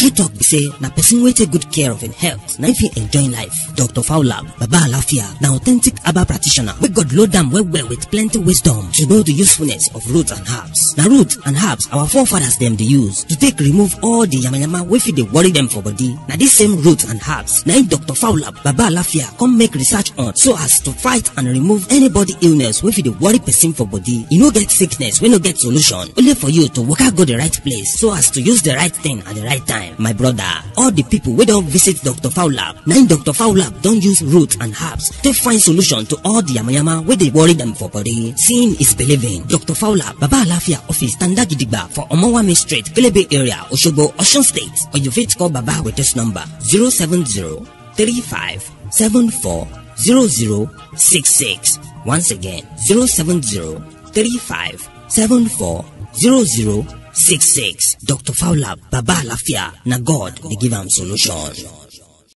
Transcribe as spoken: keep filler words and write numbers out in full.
true talk be say na person wey take good care of im health na im fit enjoy life. Doctor Faulab Baba Alafia na authentic herbal practitioner wey God load am well well with plenty wisdom to know the usefulness of roots and herbs. Na roots and herbs our forefathers dem dey use to take remove all the yamayama wey fit dey worry dem for body. Na this same roots and herbs na im Doctor Faulab Baba Alafia come make research on so as to fight and remove any body illness wey fit dey worry person for body. You no get sickness wey no get solution, only for you to waka go the right place so as to use the right thing at the right time. My brother, all the people wey don visit Doctor Faulab, na im Doctor Faulab don use roots and herbs to find solution to all the yamayama wey dey worry them for body. Seeing is believing. Doctor Faulab Baba Alafia office Tanda Gidigba for Omowami Street, Kelebe area, Osogbo, Osun State. Or you fit call Baba with this number zero seven zero three five seven four zero zero six six. Once again, zero seven zero three five seven four zero zero six six. Doctor Faulab Baba Alafia, na God dey give am solution.